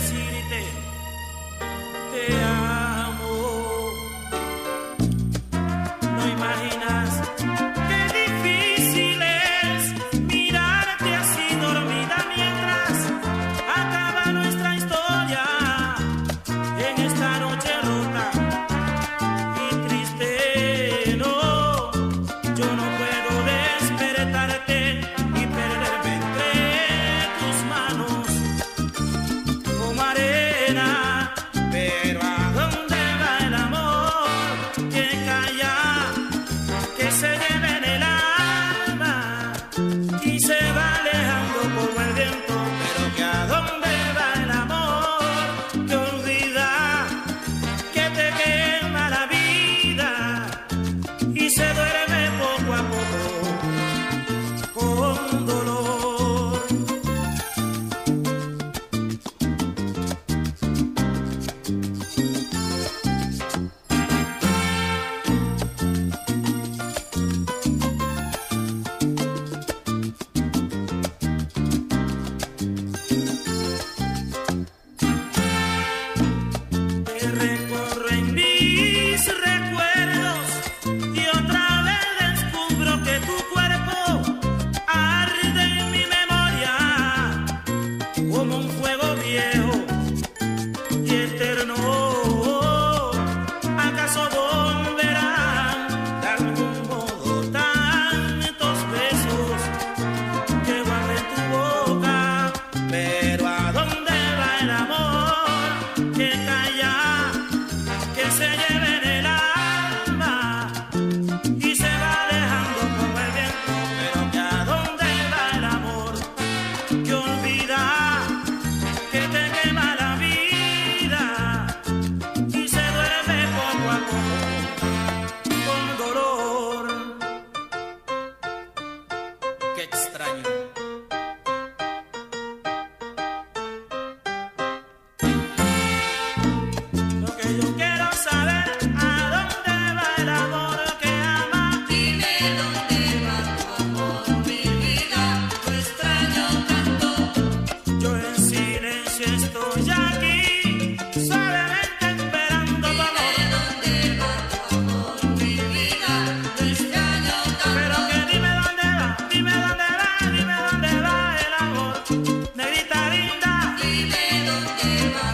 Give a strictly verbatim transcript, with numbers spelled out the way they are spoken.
decirte te amo. No imaginas qué difícil es mirarte así dormida mientras acaba nuestra historia en esta noche rota y triste. No, yo no puedo despertarte y perderme entre tus manos como arena. Pero ¿a dónde va el amor que calla, que se lleva en el alma y se va alejando como el viento? Pero que ¿a dónde va el amor que olvida, que te quema la vida y se duerme poco a poco con dolor? Te recorro en mis recuerdos y otra vez descubro que tu cuerpo arde en mi memoria como un fuego viejo y eterno. ¿Acaso volverán de algún modo tantos besos que guardé en tu boca? Pero ¿a dónde va el amor que calla, que se lleva en el alma y se va alejando como el viento? Pero que ¿a dónde va el amor que olvida, que te quema la vida y se duerme poco a poco con dolor? Qué extraño. Lo que yo quiero saber, ¿a dónde va el amor que ama? Dime dónde va tu amor, mi vida, tu extraño canto. Yo en silencio estoy aquí, solamente esperando tu amor. Dime dónde va tu amor, mi vida, tu extraño Pero canto. que dime dónde va, dime dónde va, dime dónde va el amor, negrita linda. Dime dónde va